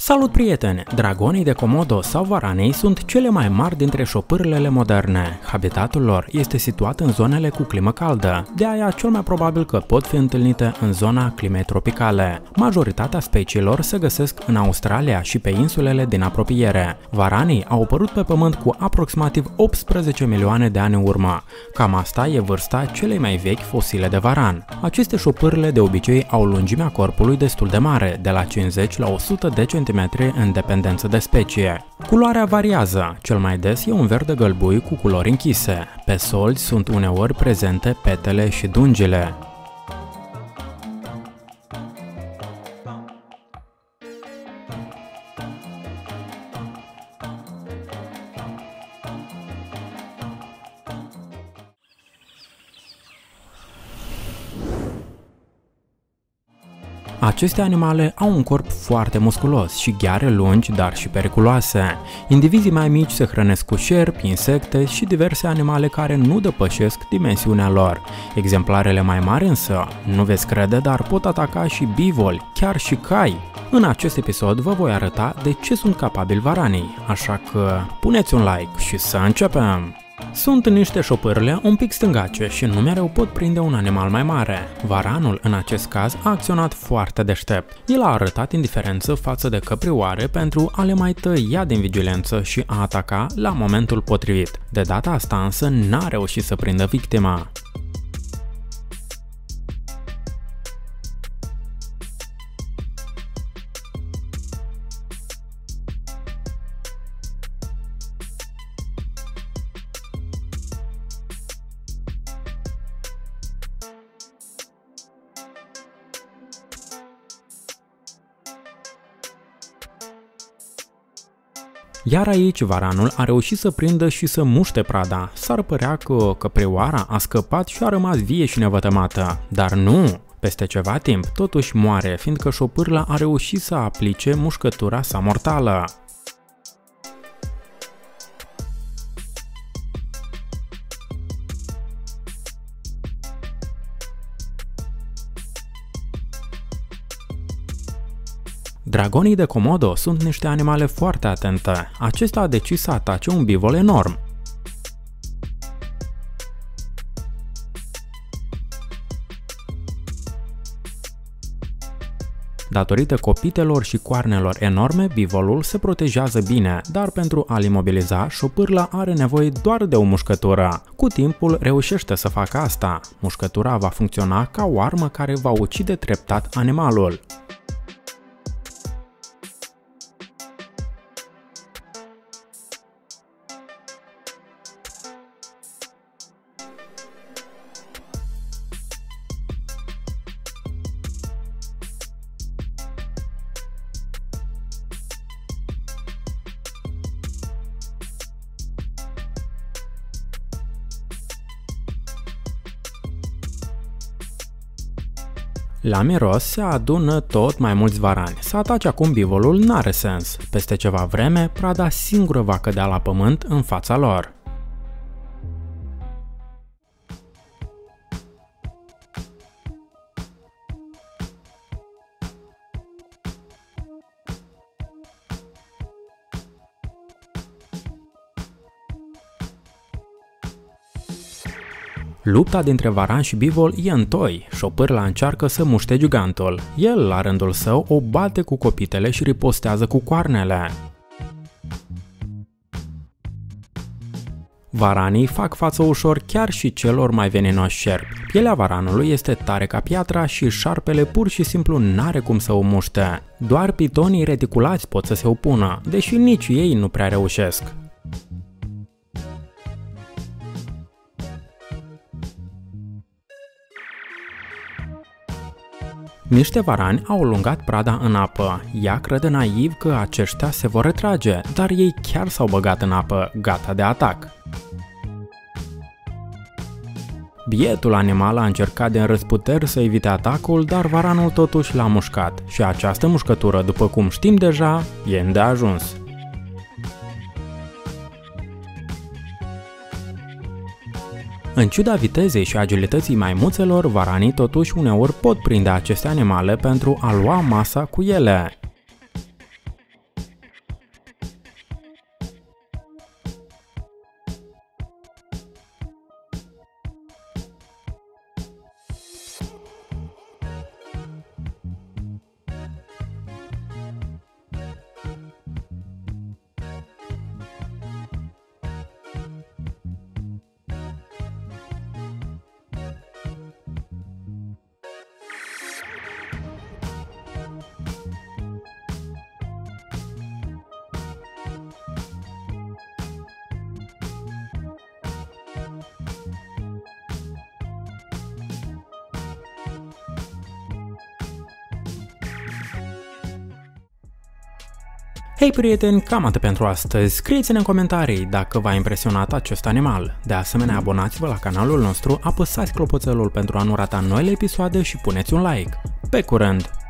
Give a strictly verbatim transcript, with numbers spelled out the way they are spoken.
Salut prieteni! Dragonii de Komodo sau varanei sunt cele mai mari dintre șopârlele moderne. Habitatul lor este situat în zonele cu climă caldă, de aia cel mai probabil că pot fi întâlnite în zona climei tropicale. Majoritatea speciilor se găsesc în Australia și pe insulele din apropiere. Varanii au apărut pe pământ cu aproximativ optsprezece milioane de ani în urmă. Cam asta e vârsta celei mai vechi fosile de varan. Aceste șopârle de obicei au lungimea corpului destul de mare, de la cincizeci la o sută de centimetri în dependență de specie. Culoarea variază, cel mai des e un verde gălbui cu culori închise. Pe solzi sunt uneori prezente petele și dungile. Aceste animale au un corp foarte musculos și gheare lungi, dar și periculoase. Indivizii mai mici se hrănesc cu șerpi, insecte și diverse animale care nu depășesc dimensiunea lor. Exemplarele mai mari însă, nu veți crede, dar pot ataca și bivoli, chiar și cai. În acest episod vă voi arăta de ce sunt capabili varanii, așa că puneți un like și să începem! Sunt niște șopârle un pic stângace și nu mereu pot prinde un animal mai mare. Varanul, în acest caz, a acționat foarte deștept. El a arătat indiferență față de căprioare pentru a le mai tăia din vigilență și a ataca la momentul potrivit. De data asta însă n-a reușit să prindă victima. Iar aici varanul a reușit să prindă și să muște prada. S-ar părea că căprioara a scăpat și a rămas vie și nevătămată, dar nu! Peste ceva timp totuși moare, fiindcă șopârla a reușit să aplice mușcătura sa mortală. Dragonii de Komodo sunt niște animale foarte atente. Acesta a decis să atace un bivol enorm. Datorită copitelor și coarnelor enorme, bivolul se protejează bine, dar pentru a-l imobiliza, șopârla are nevoie doar de o mușcătură. Cu timpul reușește să facă asta. Mușcătura va funcționa ca o armă care va ucide treptat animalul. La miros se adună tot mai mulți varani. Să atace acum bivolul n-are sens. Peste ceva vreme, prada singură va cădea la pământ în fața lor. Lupta dintre varan și bivol e întoi. Șopârla încearcă să muște gigantul. El, la rândul său, o bate cu copitele și ripostează cu coarnele. Varanii fac față ușor chiar și celor mai veninoși șerpi. Pielea varanului este tare ca piatra și șarpele pur și simplu n-are cum să o muște. Doar pitonii reticulați pot să se opună, deși nici ei nu prea reușesc. Niște varani au lungat prada în apă. Ea crede naiv că aceștia se vor retrage, dar ei chiar s-au băgat în apă, gata de atac. Bietul animal a încercat din răzputeri să evite atacul, dar varanul totuși l-a mușcat și această mușcătură, după cum știm deja, e îndeajuns. În ciuda vitezei și agilității maimuțelor, varanii totuși uneori pot prinde aceste animale pentru a lua masa cu ele. Hei prieteni, cam atât pentru astăzi. Scrieți-ne în comentarii dacă v-a impresionat acest animal. De asemenea, abonați-vă la canalul nostru, apăsați clopoțelul pentru a nu rata noile episoade și puneți un like. Pe curând!